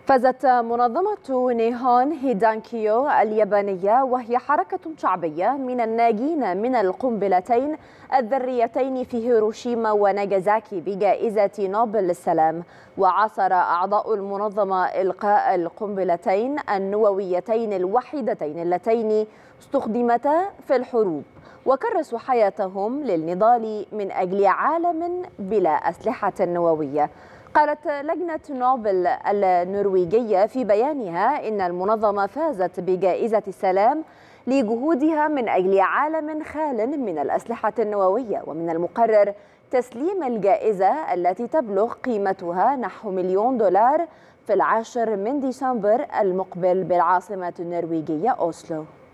فازت منظمة نيهون هيدانكيو اليابانية، وهي حركة شعبية من الناجين من القنبلتين الذريتين في هيروشيما وناغازاكي، بجائزة نوبل للسلام. وعاصر أعضاء المنظمة إلقاء القنبلتين النوويتين الوحيدتين اللتين استخدمتا في الحروب، وكرسوا حياتهم للنضال من أجل عالم بلا أسلحة نووية. قالت لجنة نوبل النرويجية في بيانها إن المنظمة فازت بجائزة السلام لجهودها من أجل عالم خال من الأسلحة النووية، ومن المقرر تسليم الجائزة التي تبلغ قيمتها نحو $1,000,000 في 10 ديسمبر المقبل بالعاصمة النرويجية أوسلو.